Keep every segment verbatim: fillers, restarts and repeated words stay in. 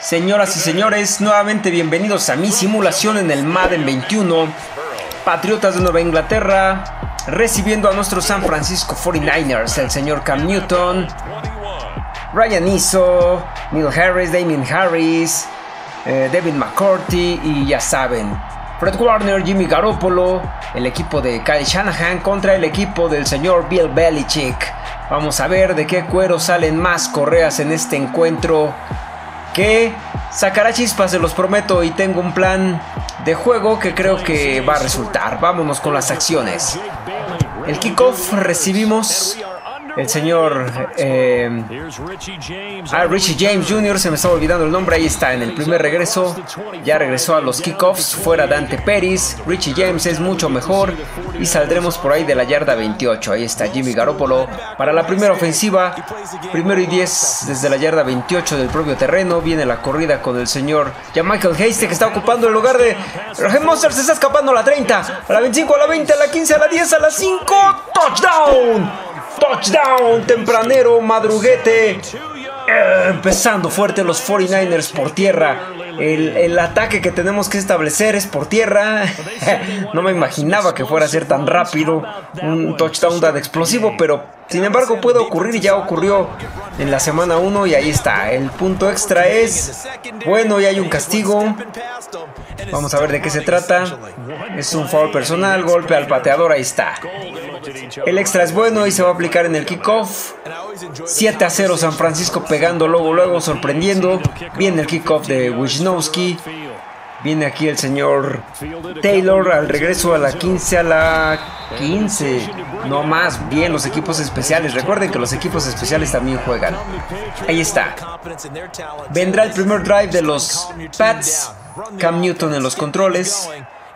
Señoras y señores, nuevamente bienvenidos a mi simulación en el Madden veintiuno. Patriotas de Nueva Inglaterra recibiendo a nuestros San Francisco cuarenta y nueve ers, el señor Cam Newton, Ryan Izzo, Neil Harris, Damien Harris, eh, David McCourty y ya saben, Fred Warner, Jimmy Garoppolo, el equipo de Kyle Shanahan contra el equipo del señor Bill Belichick. Vamos a ver de qué cuero salen más correas en este encuentro que sacará chispas, se los prometo, y tengo un plan de juego que creo que va a resultar. Vámonos con las acciones. El kickoff recibimos el señor eh, ah, Richie James junior Se me estaba olvidando el nombre. Ahí está, en el primer regreso. Ya regresó a los kickoffs fuera Dante Pettis. Richie James es mucho mejor y saldremos por ahí de la yarda veintiocho. Ahí está Jimmy Garoppolo para la primera ofensiva. Primero y diez desde la yarda veintiocho del propio terreno. Viene la corrida con el señor Michael Hasty, que está ocupando el lugar de Raheem Mostert. Se está escapando a la treinta, a la veinticinco, a la veinte, a la quince, a la diez, a la cinco. ¡Touchdown! Touchdown tempranero, madruguete. Eh, empezando fuerte los cuarenta y nueve ers por tierra. El, el ataque que tenemos que establecer es por tierra. No me imaginaba que fuera a ser tan rápido un touchdown tan explosivo, pero sin embargo puede ocurrir. Ya ocurrió en la semana uno y ahí está. El punto extra es bueno y hay un castigo. Vamos a ver de qué se trata. Es un foul personal, golpe al pateador, ahí está. El extra es bueno y se va a aplicar en el kickoff. siete a cero San Francisco pegando luego, luego sorprendiendo. Viene el kickoff de Wisnowski. Viene aquí el señor Taylor al regreso a la quince, a la quince. No más, bien los equipos especiales. Recuerden que los equipos especiales también juegan. Ahí está. Vendrá el primer drive de los Pats. Cam Newton en los controles.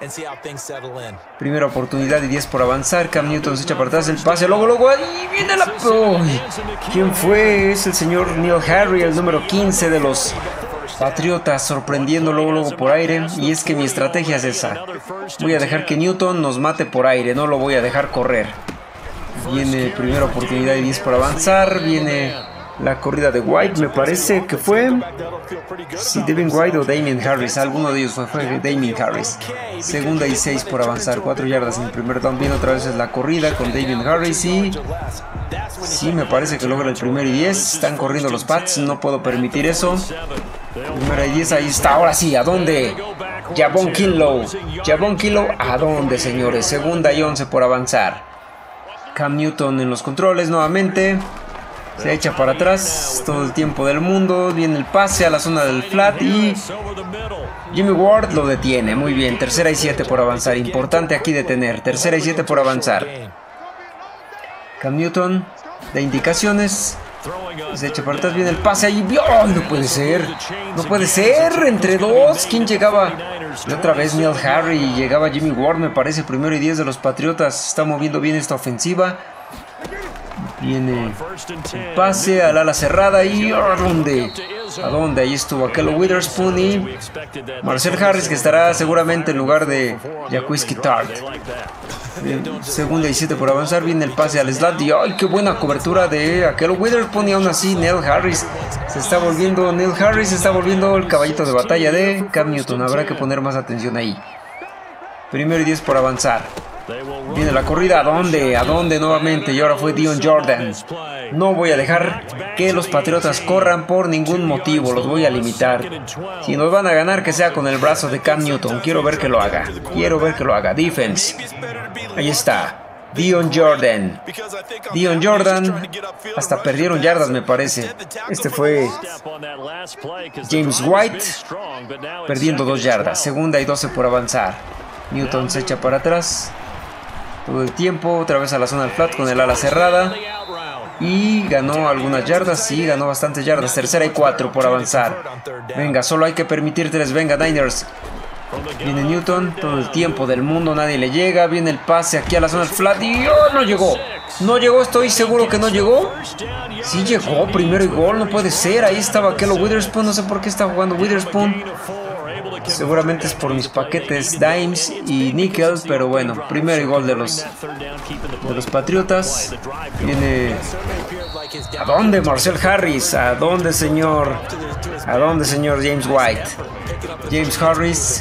Primera oportunidad y diez por avanzar. Cam Newton se echa para atrás el pase. Luego, luego, ahí viene la... Uy, ¿quién fue? Es el señor Neil Harris, el número quince de los Patriotas, sorprendiendo luego, luego por aire. Y es que mi estrategia es esa. Voy a dejar que Newton nos mate por aire. No lo voy a dejar correr. Viene primera oportunidad y diez por avanzar. Viene la corrida de White, me parece que fue. Sí, Devin White o Damien Harris. Alguno de ellos fue, fue Damien Harris. Segunda y seis por avanzar. Cuatro yardas en el primer down. Viene otra vez la corrida con Damien Harris. Y sí, me parece que logra el primer y diez. Están corriendo los Pats. No puedo permitir eso. Primera y diez. Ahí está. Ahora sí. ¿A dónde? Javon Kinlaw. Javon Kinlaw. ¿A dónde, señores? Segunda y once por avanzar. Cam Newton en los controles nuevamente. Se echa para atrás todo el tiempo del mundo. Viene el pase a la zona del flat y Jimmy Ward lo detiene. Muy bien, tercera y siete por avanzar. Importante aquí detener. Tercera y siete por avanzar. Cam Newton da indicaciones. Se echa para atrás, viene el pase ahí. ¡Oh, no puede ser! No puede ser. Entre dos. ¿Quién llegaba? Y otra vez Neil Harris y llegaba Jimmy Ward, me parece. Primero y diez de los Patriotas. Está moviendo bien esta ofensiva. Viene el pase al ala cerrada y ¿a dónde? ¿A dónde? Ahí estuvo aquel Witherspoon y Marcel Harris, que estará seguramente en lugar de Jaquiski Tartt. Segunda y siete por avanzar. Viene el pase al slot y ¡ay, qué buena cobertura de aquel Witherspoon! Y aún así Neil Harris se está volviendo Neil Harris se está volviendo el caballito de batalla de Cam Newton. Habrá que poner más atención ahí. Primero y diez por avanzar. Viene la corrida, ¿a dónde? ¿A dónde nuevamente? Y ahora fue Dion Jordan. No voy a dejar que los Patriotas corran por ningún motivo. Los voy a limitar. Si nos van a ganar, que sea con el brazo de Cam Newton. Quiero ver que lo haga. Quiero ver que lo haga. Defense. Ahí está. Dion Jordan. Dion Jordan. Hasta perdieron yardas, me parece. Este fue James White. Perdiendo dos yardas. Segunda y doce por avanzar. Newton se echa para atrás todo el tiempo, otra vez a la zona del flat con el ala cerrada. Y ganó algunas yardas, sí, ganó bastantes yardas. Tercera y cuatro por avanzar. Venga, solo hay que permitir tres. Venga, Niners. Viene Newton, todo el tiempo del mundo, nadie le llega. Viene el pase aquí a la zona del flat y ¡oh, no llegó! No llegó, estoy seguro que no llegó. Sí llegó, primero y gol, no puede ser. Ahí estaba aquel Witherspoon, no sé por qué está jugando Witherspoon. Seguramente es por mis paquetes Dimes y Nickel, pero bueno, primero y gol de los, de los Patriotas. Viene ¿A dónde, Marcel Harris? ¿A dónde, señor? ¿A dónde, señor James White? James Harris.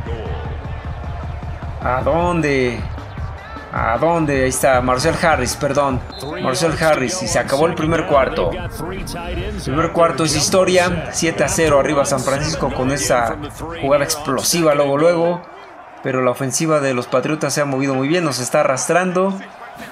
¿A dónde? ¿A dónde? Ahí está, Marcel Harris, perdón. Marcel Harris. Y se acabó el primer cuarto. El primer cuarto es historia. siete a cero arriba San Francisco con esa jugada explosiva luego, luego. Pero la ofensiva de los Patriotas se ha movido muy bien. Nos está arrastrando.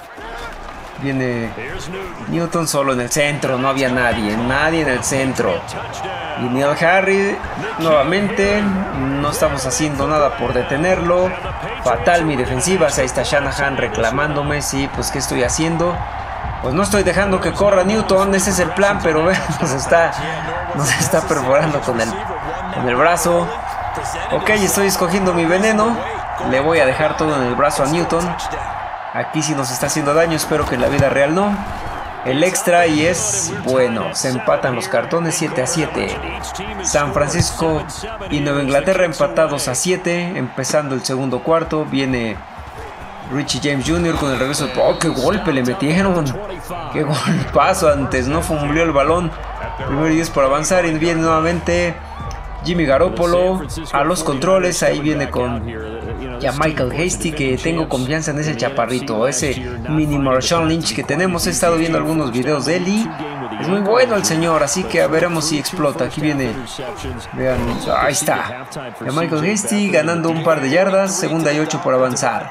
Viene Newton solo en el centro. No había nadie. Nadie en el centro. Y Neil Harry nuevamente. No estamos haciendo nada por detenerlo. Fatal mi defensiva. Ahí está Shanahan reclamándome. Sí, pues ¿qué estoy haciendo? Pues no estoy dejando que corra Newton. Ese es el plan. Pero vean, nos está, nos está perforando con el, con el brazo. Ok, estoy escogiendo mi veneno. Le voy a dejar todo en el brazo a Newton. Aquí sí nos está haciendo daño. Espero que en la vida real no. El extra y es bueno. Se empatan los cartones siete a siete. San Francisco y Nueva Inglaterra empatados a siete. Empezando el segundo cuarto. Viene Richie James junior con el regreso. ¡Oh, qué golpe le metieron! ¡Qué golpazo! Antes no fumbleó el balón. Primero y diez por avanzar. Y viene nuevamente Jimmy Garoppolo a los controles. Ahí viene con ya Michael Hasty, que tengo confianza en ese chaparrito, ese mini Marshawn Lynch que tenemos. He estado viendo algunos videos de él y es muy bueno el señor, así que veremos si explota. Aquí viene, vean, ahí está ya Michael Hasty ganando un par de yardas. Segunda y ocho por avanzar.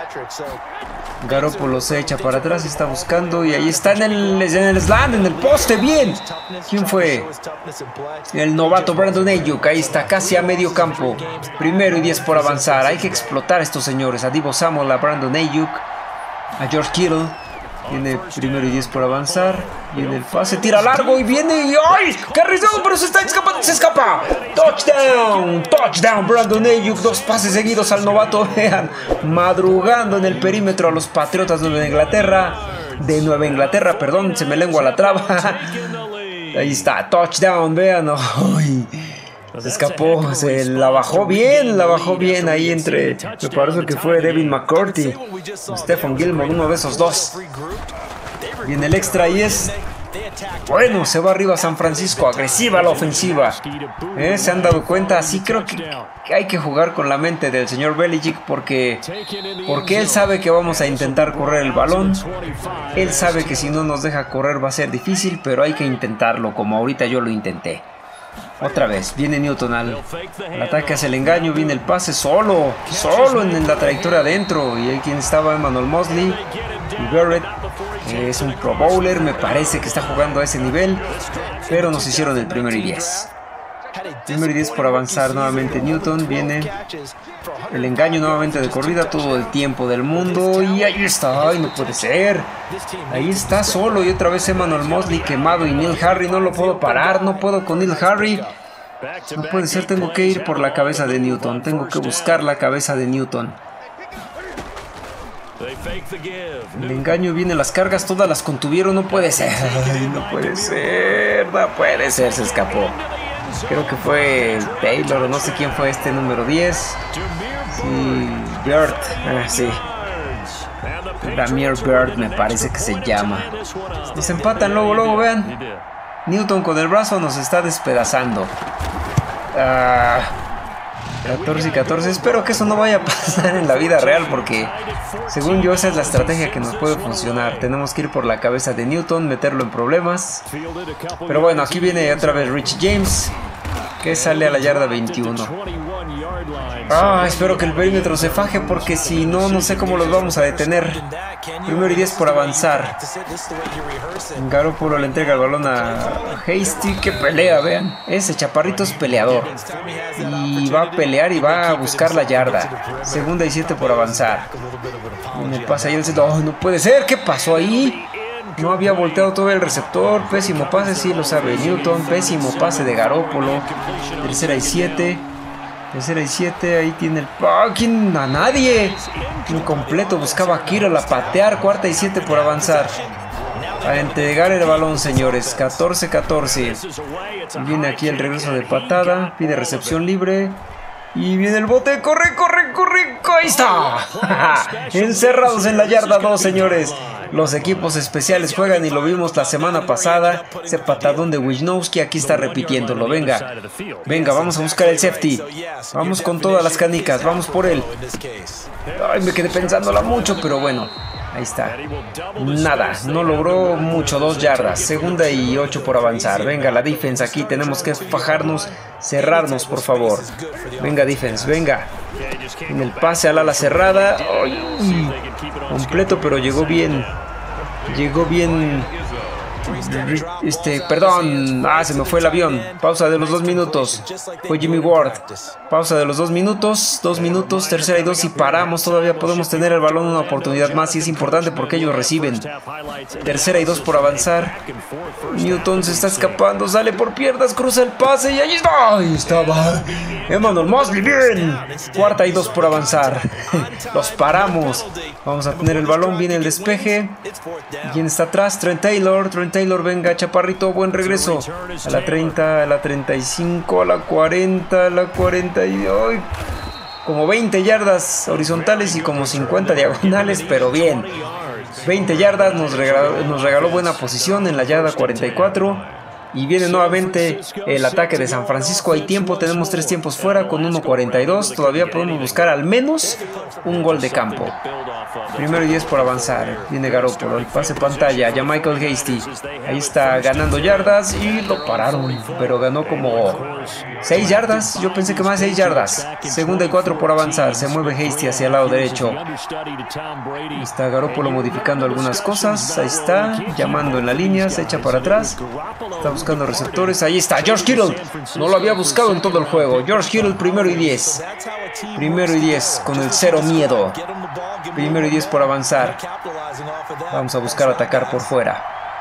Garoppolo se echa para atrás, está buscando y ahí está en el, en el slant, en el poste. Bien, ¿quién fue? El novato Brandon Ayuk. Ahí está, casi a medio campo. Primero y diez por avanzar. Hay que explotar a estos señores. A Deebo Samuel, a Brandon Ayuk, a George Kittle. Viene primero y diez por avanzar. Viene el pase, tira largo y viene y ¡ay! ¡Qué arriesgado! Pero se está escapando, se escapa. ¡Touchdown! ¡Touchdown! Brandon Ayuk, dos pases seguidos al novato. Vean, madrugando en el perímetro a los Patriotas de Nueva Inglaterra. De Nueva Inglaterra, perdón, se me lengua la traba. Ahí está, touchdown, vean. ¡Ay! Se escapó, se la bajó bien, la bajó bien ahí entre, me parece que fue Devin McCourty o Stephon Gilmore, uno de esos dos. Viene el extra y es, bueno, se va arriba San Francisco, agresiva la ofensiva. ¿Eh? ¿Se han dado cuenta? Así creo que hay que jugar con la mente del señor Belichick porque, porque él sabe que vamos a intentar correr el balón. Él sabe que si no nos deja correr va a ser difícil, pero hay que intentarlo como ahorita yo lo intenté. Otra vez, viene Newton al, al ataque, hacia el engaño, viene el pase solo, solo en, en la trayectoria adentro. Y ahí quien estaba, Emmanuel Mosley. Y Garrett eh, es un pro bowler, me parece que está jugando a ese nivel. Pero nos hicieron el primero y diez. Primero y diez por avanzar nuevamente Newton, viene el engaño nuevamente de corrida, todo el tiempo del mundo. Y ahí está, ay no puede ser. Ahí está solo y otra vez Emmanuel Mosley quemado y Neil Harry, no lo puedo parar, no puedo con Neil Harry. No puede ser, tengo que ir por la cabeza de Newton, tengo que buscar la cabeza de Newton. El engaño viene, las cargas todas las contuvieron, no puede ser, ay, no puede ser, no puede ser, se escapó. Creo que fue Taylor o no sé quién fue este número diez. Sí, Bird, ah, sí. Damier Bird me parece que se llama. Nos empatan luego, luego, vean. Newton con el brazo nos está despedazando. Ah, catorce y catorce. Espero que eso no vaya a pasar en la vida real porque según yo esa es la estrategia que nos puede funcionar. Tenemos que ir por la cabeza de Newton, meterlo en problemas. Pero bueno, aquí viene otra vez Richie James, que sale a la yarda veintiuno. Ah, espero que el perímetro se faje porque si no, no sé cómo los vamos a detener. Primero y diez por avanzar. Garoppolo le entrega el balón a Hasty, que pelea, vean. Ese chaparrito es peleador. Y va a pelear y va a buscar la yarda. Segunda y siete por avanzar. En el pase ahí el centro. Oh, no puede ser, ¿qué pasó ahí? No había volteado todo el receptor. Pésimo pase, sí lo sabe Newton. Pésimo pase de Garoppolo. Tercera y siete. Tercera y siete. Ahí tiene el... ¡Oh, ¿quién? A nadie. Incompleto. Buscaba a Kittle a patear. Cuarta y siete por avanzar. A entregar el balón, señores. catorce catorce. Viene aquí el regreso de patada. Pide recepción libre. Y viene el bote. ¡Corre, corre, corre! ¡Ahí está! Encerrados en la yarda dos, señores. Los equipos especiales juegan y lo vimos la semana pasada. Ese patadón de Wisnowski, aquí está repitiéndolo. Venga, venga, vamos a buscar el safety. Vamos con todas las canicas, vamos por él. Ay, me quedé pensándola mucho, pero bueno. Ahí está. Nada, no logró mucho, dos yardas. Segunda y ocho por avanzar. Venga, la defense aquí. Tenemos que fajarnos, cerrarnos, por favor. Venga, defense, venga. En el pase al ala cerrada. Ay, completo, pero llegó bien. Llegó bien. Este, perdón. Ah, se me fue el avión. Pausa de los dos minutos. Fue Jimmy Ward. Pausa de los dos minutos. Dos minutos, tercera y dos. Y paramos. Todavía podemos tener el balón una oportunidad más. Y es importante porque ellos reciben. Tercera y dos por avanzar. Newton se está escapando. Sale por piernas. Cruza el pase. Y ahí está. Ahí estaba. Emmanuel Mosley. Bien. Cuarta y dos por avanzar. Los paramos. Vamos a tener el balón. Viene el despeje. ¿Quién está atrás? Trent Taylor. Trent Taylor, venga, chaparrito, buen regreso. A la treinta, a la treinta y cinco, a la cuarenta, a la cuarenta y... ¡ay! Como veinte yardas horizontales y como cincuenta diagonales, pero bien. veinte yardas, nos regaló, nos regaló buena posición en la yarda cuarenta y cuatro. Y viene nuevamente el ataque de San Francisco. Hay tiempo, tenemos tres tiempos fuera con uno cuarenta y dos. Todavía podemos buscar al menos un gol de campo. Primero y diez por avanzar. Viene Garoppolo, el pase pantalla. Ya Michael Hasty. Ahí está ganando yardas y lo pararon. Pero ganó como seis yardas. Yo pensé que más seis yardas. Segunda y cuatro por avanzar. Se mueve Hasty hacia el lado derecho. Ahí está Garoppolo modificando algunas cosas. Ahí está. Llamando en la línea. Se echa para atrás. Está buscando receptores. Ahí está George Kittle. No lo había buscado en todo el juego. George Kittle, primero y diez. Primero y diez con el cero miedo. Primero y diez por avanzar. Vamos a buscar atacar por fuera.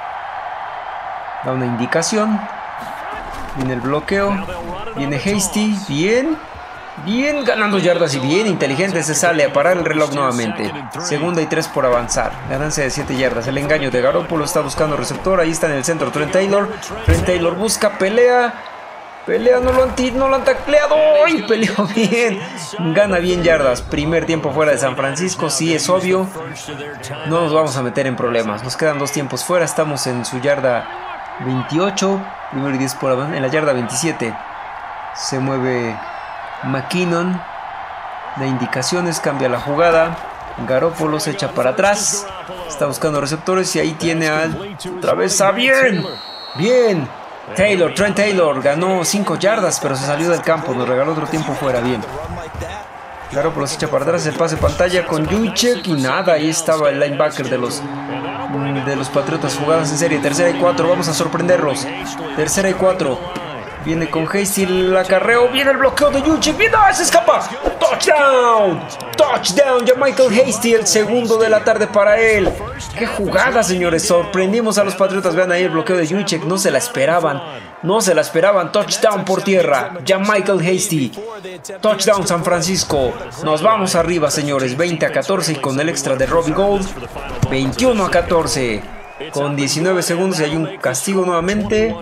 Da una indicación. Viene el bloqueo. Viene Hasty. Bien. Bien, ganando yardas y bien inteligente se sale a parar el reloj nuevamente. Segunda y tres por avanzar. Ganancia de siete yardas. El engaño de Garoppolo, está buscando receptor. Ahí está en el centro Trent Taylor. Trent Taylor busca, pelea. Pelea, no lo han, no lo han tacleado. ¡Ay! Peleó bien. Gana bien yardas. Primer tiempo fuera de San Francisco. Sí, es obvio. No nos vamos a meter en problemas. Nos quedan dos tiempos fuera. Estamos en su yarda veintiocho. Primero y diez por avanzar. En la yarda veintisiete. Se mueve McKinnon, da indicaciones, cambia la jugada. Garoppolo se echa para atrás. Está buscando receptores y ahí tiene al... otra vez a bien. Bien. Taylor, Trent Taylor ganó cinco yardas, pero se salió del campo. Nos regaló otro tiempo fuera. Bien. Garoppolo se echa para atrás. El pase pantalla con Juszczyk y nada. Ahí estaba el linebacker de los... de los Patriotas. Jugadas en serie. Tercera y cuatro. Vamos a sorprenderlos. Tercera y cuatro. Viene con Hasty el acarreo. Viene el bloqueo de Juszczyk. ¡Viene! ¡Se escapa! ¡Touchdown! ¡Touchdown! Ya Michael Hasty, el segundo de la tarde para él. ¡Qué jugada, señores! Sorprendimos a los Patriotas. Vean ahí el bloqueo de Juszczyk. No se la esperaban. No se la esperaban. Touchdown por tierra. Ya Michael Hasty. Touchdown San Francisco. Nos vamos arriba, señores. veinte a catorce y con el extra de Robbie Gould. veintiuno a catorce. Con diecinueve segundos y hay un castigo nuevamente.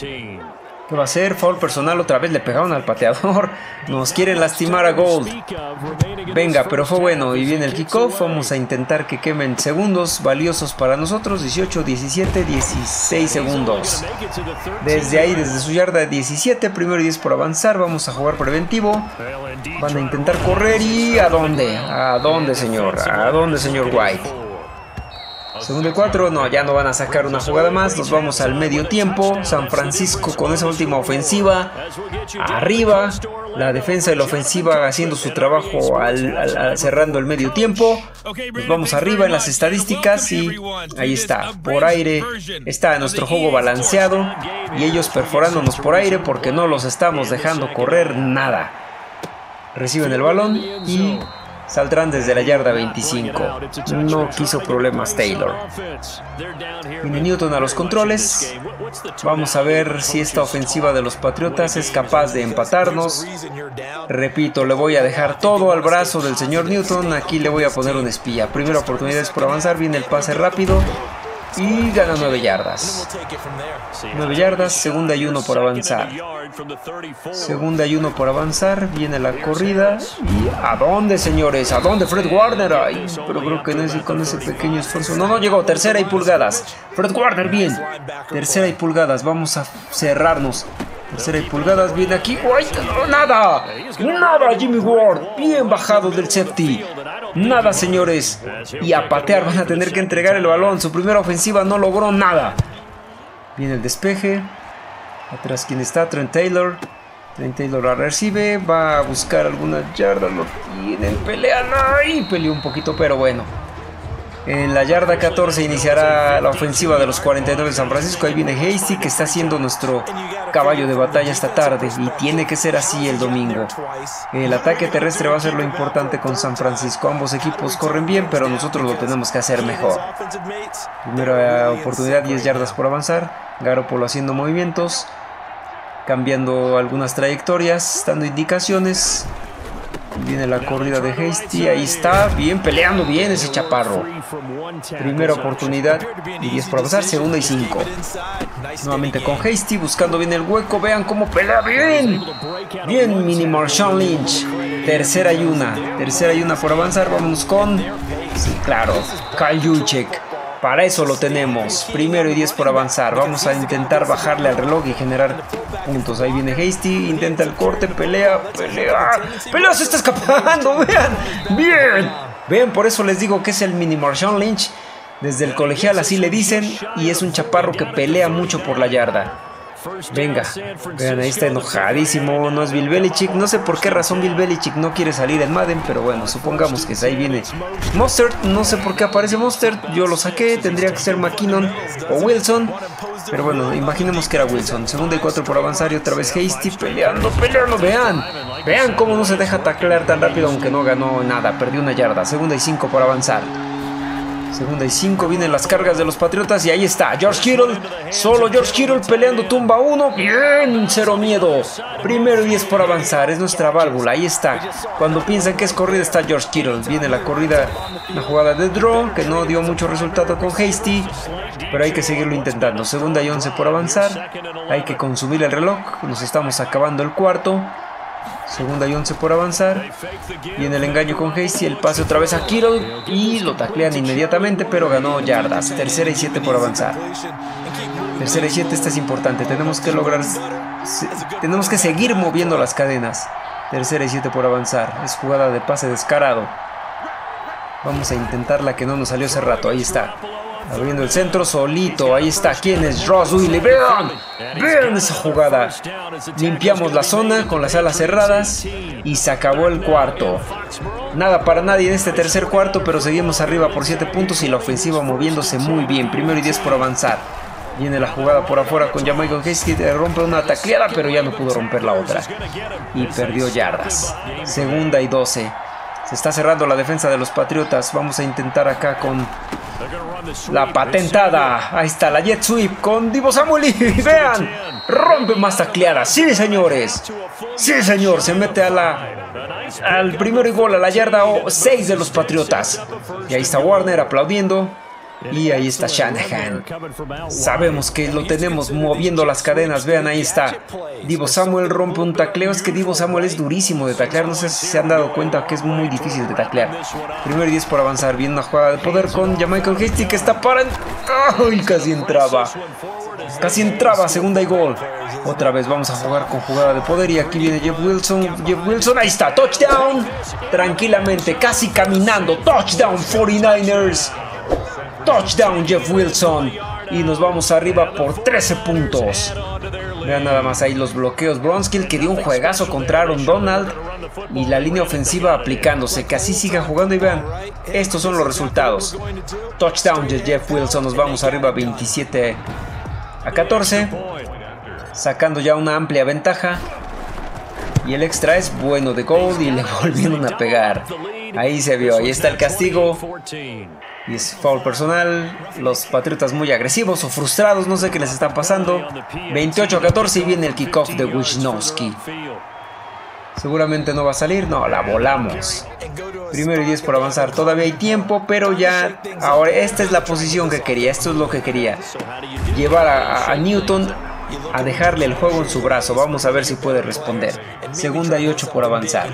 ¿Qué va a hacer? Foul personal, otra vez le pegaron al pateador. Nos quieren lastimar a Gould. Venga, pero fue bueno. Y viene el kickoff. Vamos a intentar que quemen segundos valiosos para nosotros. dieciocho, diecisiete, dieciséis segundos. Desde ahí, desde su yarda diecisiete, primero y diez por avanzar. Vamos a jugar preventivo. Van a intentar correr y... ¿a dónde? ¿A dónde, señor? ¿A dónde, señor White? Segundo y cuatro, no, ya no van a sacar una jugada más. Nos vamos al medio tiempo. San Francisco con esa última ofensiva. Arriba. La defensa de la ofensiva haciendo su trabajo al, al, al, cerrando el medio tiempo. Nos vamos arriba en las estadísticas y ahí está. Por aire está nuestro juego balanceado. Y ellos perforándonos por aire porque no los estamos dejando correr nada. Reciben el balón y... saldrán desde la yarda veinticinco. No quiso problemas Taylor. Viene Newton a los controles. Vamos a ver si esta ofensiva de los Patriotas es capaz de empatarnos. Repito, le voy a dejar todo al brazo del señor Newton. Aquí le voy a poner un espía. Primera oportunidad es por avanzar. Viene el pase rápido. y gana nueve yardas. nueve yardas, segunda y uno por avanzar. Segunda y uno por avanzar, viene la corrida. ¿Y a dónde, señores? ¿A dónde Fred Warner? Ay, pero creo que no es con ese pequeño esfuerzo. No, no llegó, tercera y pulgadas. Fred Warner, bien. Tercera y pulgadas, vamos a cerrarnos. Tercera y pulgadas, viene aquí. ¡Ay, no, nada! ¡Nada, Jimmy Ward! Bien bajado del safety. Nada, señores. Y a patear, van a tener que entregar el balón. Su primera ofensiva no logró nada. Viene el despeje. Atrás, ¿quién está? Trent Taylor. Trent Taylor la recibe. Va a buscar algunas yardas. Lo tienen. Pelean. ¡Ay! Peleó un poquito, pero bueno. En la yarda catorce iniciará la ofensiva de los cuarenta y nueve de San Francisco. Ahí viene Hasty, que está siendo nuestro caballo de batalla esta tarde. Y tiene que ser así el domingo. El ataque terrestre va a ser lo importante con San Francisco. Ambos equipos corren bien, pero nosotros lo tenemos que hacer mejor. Primera oportunidad, diez yardas por avanzar. Garoppolo haciendo movimientos, cambiando algunas trayectorias, dando indicaciones. Viene la corrida de Hasty, ahí está, bien, peleando bien ese chaparro. Primera oportunidad y diez por avanzar, segunda y cinco. Nuevamente con Hasty, buscando bien el hueco, vean cómo pelea bien. Bien, mini Marshawn Lynch. Tercera y una, tercera y una por avanzar, vámonos con... Sí, claro, Kyle Juszczyk. Para eso lo tenemos. Primero y diez por avanzar. Vamos a intentar bajarle al reloj y generar puntos. Ahí viene Hasty. Intenta el corte. Pelea. Pelea. Pelea. Se está escapando. Vean. Bien. Vean, por eso les digo que es el mini Marshawn Lynch. Desde el colegial así le dicen. Y es un chaparro que pelea mucho por la yarda. Venga, vean, ahí está enojadísimo. No es Bill Belichick. No sé por qué razón Bill Belichick no quiere salir en Madden, pero bueno, supongamos que ahí viene Mostert. No sé por qué aparece Mostert. Yo lo saqué, tendría que ser McKinnon o Wilson, pero bueno, imaginemos que era Wilson. Segunda y cuatro por avanzar y otra vez Hasty peleando, peleando. Vean, vean cómo no se deja taclear tan rápido, aunque no ganó nada, perdió una yarda. Segunda y cinco por avanzar. Segunda y cinco, vienen las cargas de los Patriotas y ahí está George Kittle, solo George Kittle peleando, tumba uno, bien, cero miedo. Primero y diez por avanzar, es nuestra válvula, ahí está. Cuando piensan que es corrida está George Kittle, viene la corrida, la jugada de draw, que no dio mucho resultado con Hasty, pero hay que seguirlo intentando. Segunda y once por avanzar, hay que consumir el reloj, nos estamos acabando el cuarto. Segunda y once por avanzar. Viene el engaño con Hasty, el pase otra vez a Kittle y lo taclean inmediatamente, pero ganó yardas. Tercera y siete por avanzar. Tercera y siete, esta es importante. Tenemos que lograr, se, tenemos que seguir moviendo las cadenas. Tercera y siete por avanzar. Es jugada de pase descarado. Vamos a intentar la que no nos salió hace rato. Ahí está. Abriendo el centro solito, ahí está. ¿Quién es? Ross Wiley. Vean, vean esa jugada. Limpiamos la zona con las alas cerradas y se acabó el cuarto. Nada para nadie en este tercer cuarto, pero seguimos arriba por siete puntos y la ofensiva moviéndose muy bien. Primero y diez por avanzar. Viene la jugada por afuera con Jamaica Hasty, rompe una tacleada, pero ya no pudo romper la otra. Y perdió yardas. Segunda y doce. Se está cerrando la defensa de los Patriotas. Vamos a intentar acá con la patentada. Ahí está la jet sweep con Deebo Samuel y vean, rompe más tacleadas. Sí, señores. Sí, señor. Se mete a la al primero y gol, a la yarda seis de los Patriotas. Y ahí está Warner aplaudiendo. Y ahí está Shanahan. Sabemos que lo tenemos moviendo las cadenas. Vean, ahí está. Deebo Samuel rompe un tacleo. Es que Deebo Samuel es durísimo de taclear. No sé si se han dado cuenta que es muy difícil de taclear. Primero y diez por avanzar. Viene una jugada de poder con Jamaica Hasty, que está para... ¡Ay! Casi entraba. Casi entraba. Segunda y gol. Otra vez vamos a jugar con jugada de poder. Y aquí viene Jeff Wilson. Jeff Wilson. Ahí está. Touchdown. Tranquilamente. Casi caminando. Touchdown cuarenta y nueve ers. Touchdown Jeff Wilson. Y nos vamos arriba por trece puntos. Vean nada más ahí los bloqueos. Bronskill, que dio un juegazo contra Aaron Donald. Y la línea ofensiva aplicándose. Que así siga jugando y vean. Estos son los resultados. Touchdown de Jeff Wilson. Nos vamos arriba veintisiete a catorce. Sacando ya una amplia ventaja. Y el extra es bueno de Gold. Y le volvieron a pegar. Ahí se vio. Ahí está el castigo. Y es foul personal. Los Patriotas muy agresivos o frustrados. No sé qué les está pasando. veintiocho a catorce y viene el kickoff de Wisnowski. Seguramente no va a salir. No, la volamos. Primero y diez por avanzar. Todavía hay tiempo, pero ya... Ahora, esta es la posición que quería. Esto es lo que quería. Llevar a, a Newton a dejarle el juego en su brazo. Vamos a ver si puede responder. Segunda y ocho por avanzar.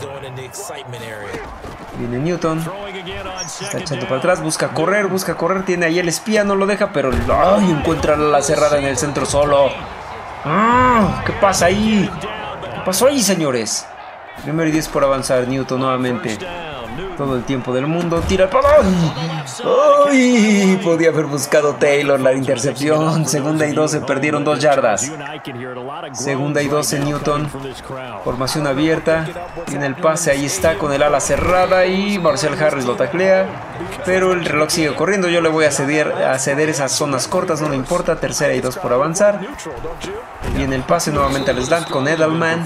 Viene Newton. Se está echando para atrás. Busca correr, busca correr. Tiene ahí el espía, no lo deja, pero... ¡Ay! Encuentra la cerrada en el centro solo. ¡Ah! ¿Qué pasa ahí? ¿Qué pasó ahí, señores? Primero y diez por avanzar. Newton nuevamente. Todo el tiempo del mundo. Tira el balón. ¡Ay! Podía haber buscado Taylor la intercepción. Segunda y doce. Perdieron dos yardas. Segunda y doce. Newton. Formación abierta. Tiene el pase. Ahí está con el ala cerrada. Y Marcel Harris lo taclea. Pero el reloj sigue corriendo. Yo le voy a ceder, a ceder esas zonas cortas. No me importa. Tercera y dos por avanzar. Viene el pase nuevamente al slant con Edelman.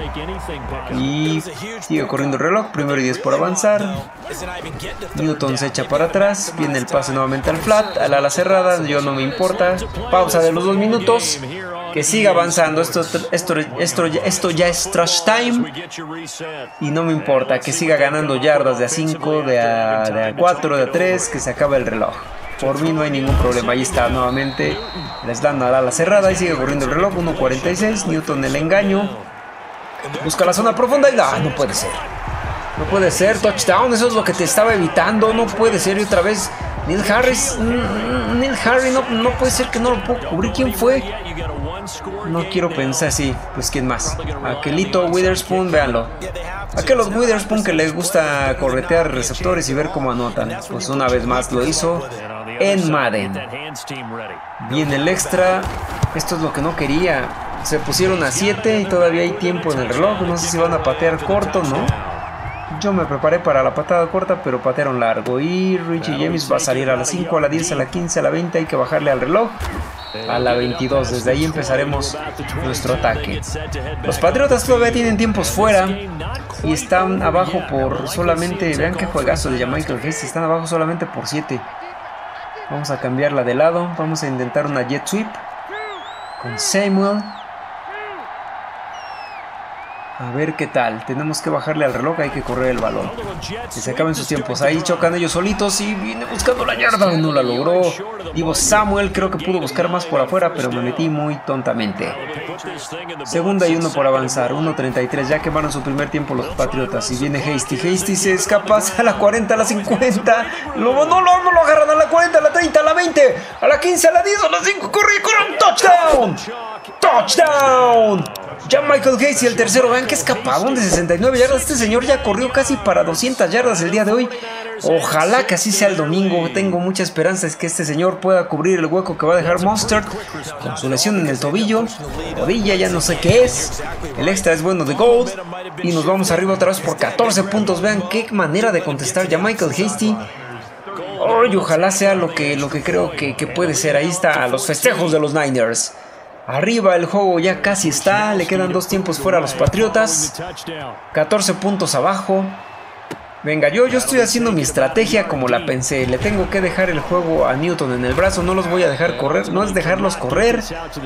Y sigue corriendo el reloj. Primero y diez por avanzar. Newton se echa para atrás. Viene el pase nuevamente al flat, al ala cerrada. Yo no me importa. Pausa de los dos minutos. Que siga avanzando. Esto, esto, esto, esto ya es trash time. Y no me importa. Que siga ganando yardas de a cinco, de a, de a cuatro, de a tres. Que se acabe el reloj. Por mí no hay ningún problema. Ahí está nuevamente. Les dan al ala cerrada y sigue corriendo el reloj. uno cuarenta y seis. Newton el engaño. Busca la zona profunda y ¡ah! No puede ser. No puede ser, touchdown, eso es lo que te estaba evitando. No puede ser, y otra vez Neil Harris. Neil Harris, no, no puede ser que no lo puedo cubrir. ¿Quién fue? No quiero pensar, sí, pues quién más. Aquelito Witherspoon, véanlo. Aquellos Witherspoon que les gusta corretear receptores y ver cómo anotan. Pues una vez más lo hizo en Madden. Viene el extra. Esto es lo que no quería. Se pusieron a siete y todavía hay tiempo en el reloj. No sé si van a patear corto, ¿no? Yo me preparé para la patada corta, pero patearon largo. Y Richie James va a salir a las cinco, a la diez, a la quince, a la veinte. Hay que bajarle al reloj. A la veintidós. Desde ahí empezaremos nuestro ataque. Los Patriotas todavía tienen tiempos fuera. Y están abajo por solamente... Vean qué juegazo de Michael Hasty. Están abajo solamente por siete. Vamos a cambiarla de lado. Vamos a intentar una jet sweep. Con Samuel. A ver qué tal. Tenemos que bajarle al reloj. Hay que correr el balón. Que se acaben sus tiempos. Ahí chocan ellos solitos. Y viene buscando la yarda. No la logró. Divo Samuel. Creo que pudo buscar más por afuera. Pero me metí muy tontamente. Segunda y uno por avanzar. uno treinta y tres. Ya quemaron su primer tiempo los Patriotas. Y viene Hasty. Hasty se escapa a la cuarenta, a la cincuenta. No, no, no, no lo agarran a la cuarenta, a la treinta, a la veinte, a la quince, a la diez, a la cinco. Corre, corre. ¡Touchdown! ¡Touchdown! Ya Michael Hasty, el tercero. Vean que escapadón de sesenta y nueve yardas. Este señor ya corrió casi para doscientas yardas el día de hoy. Ojalá que así sea el domingo. Tengo mucha esperanza es que este señor pueda cubrir el hueco que va a dejar Mostert con su lesión en el tobillo, rodilla, ya no sé qué es. El extra es bueno de Gold. Y nos vamos arriba otra vez por catorce puntos. Vean qué manera de contestar ya Michael Hasty. Oh, y ojalá sea lo que, lo que creo que, que puede ser. Ahí está los festejos de los Niners. Arriba el juego ya casi está. Le quedan dos tiempos fuera a los Patriotas. catorce puntos abajo. Venga, yo, yo estoy haciendo mi estrategia como la pensé. Le tengo que dejar el juego a Newton en el brazo. No los voy a dejar correr. No es dejarlos correr.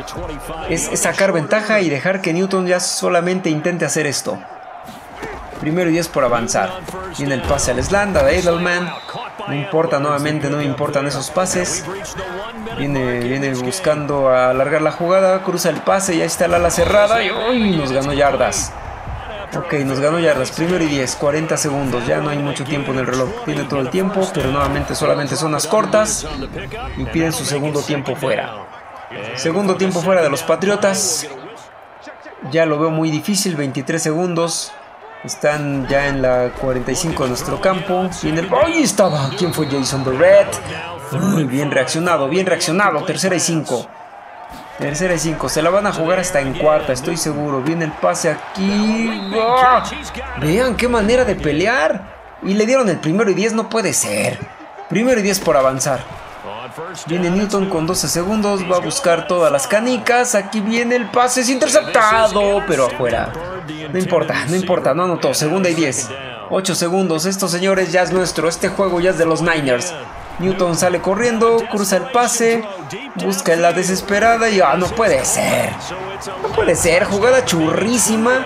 Es, es sacar ventaja y dejar que Newton ya solamente intente hacer esto. Primero y diez por avanzar. Viene el pase al slant, a Edelman. No importa, nuevamente no me importan esos pases. Viene, viene buscando alargar la jugada. Cruza el pase y ahí está la ala cerrada. Y uy, nos ganó yardas. Ok, nos ganó yardas. Primero y diez, cuarenta segundos. Ya no hay mucho tiempo en el reloj. Tiene todo el tiempo, pero nuevamente solamente zonas cortas. Y piden su segundo tiempo fuera. Segundo tiempo fuera de los Patriotas. Ya lo veo muy difícil. veintitrés segundos. Están ya en la cuarenta y cinco de nuestro campo. Viene el... ¡Ahí estaba! ¿Quién fue? Jason Barrett. Muy bien reaccionado, bien reaccionado. Tercera y cinco. Tercera y cinco. Se la van a jugar hasta en cuarta, estoy seguro. Viene el pase aquí. ¡Oh! Vean qué manera de pelear. Y le dieron el primero y diez. No puede ser. Primero y diez por avanzar. Viene Newton con doce segundos. Va a buscar todas las canicas. Aquí viene el pase. Es interceptado, pero afuera. No importa, no importa, no anotó. Segunda y diez. ocho segundos. Estos señores ya es nuestro. Este juego ya es de los Niners. Newton sale corriendo, cruza el pase, busca la desesperada y ¡ah, no puede ser! No puede ser, jugada churrísima.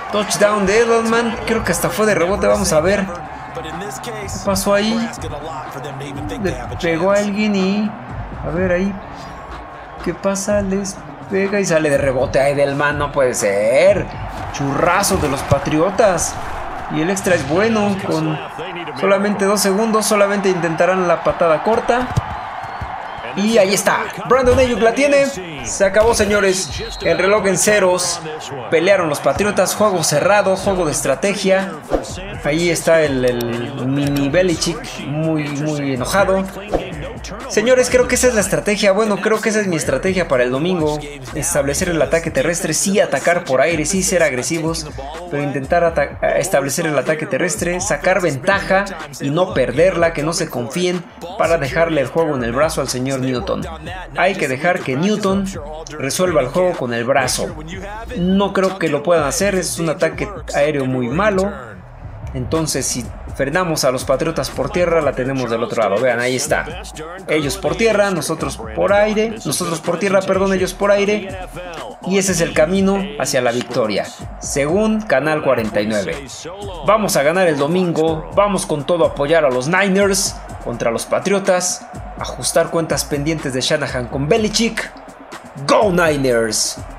Touchdown de Edelman. Creo que hasta fue de rebote. Vamos a ver. ¿Qué pasó ahí? Le pegó a alguien y... A ver ahí. ¿Qué pasa? Les pega y sale de rebote a Edelman. No puede ser. Churrazo de los Patriotas. Y el extra es bueno. Con solamente dos segundos. Solamente intentarán la patada corta. Y ahí está. Brandon Aiyuk la tiene. Se acabó, señores. El reloj en ceros. Pelearon los Patriotas. Juego cerrado. Juego de estrategia. Ahí está el, el mini Belichick. Muy, muy enojado. Señores, creo que esa es la estrategia. Bueno, creo que esa es mi estrategia para el domingo. Establecer el ataque terrestre. Sí, atacar por aire. Sí, ser agresivos. Pero intentar establecer el ataque terrestre. Sacar ventaja y no perderla. Que no se confíen. Para dejarle el juego en el brazo al señor Newton. Hay que dejar que Newton resuelva el juego con el brazo. No creo que lo puedan hacer. Es un ataque aéreo muy malo. Entonces, si frenamos a los Patriotas por tierra, la tenemos del otro lado. Vean, ahí está. Ellos por tierra, nosotros por aire. Nosotros por tierra, perdón, ellos por aire. Y ese es el camino hacia la victoria, según Canal cuarenta y nueve. Vamos a ganar el domingo. Vamos con todo a apoyar a los Niners contra los Patriotas. Ajustar cuentas pendientes de Shanahan con Belichick. ¡Go Niners!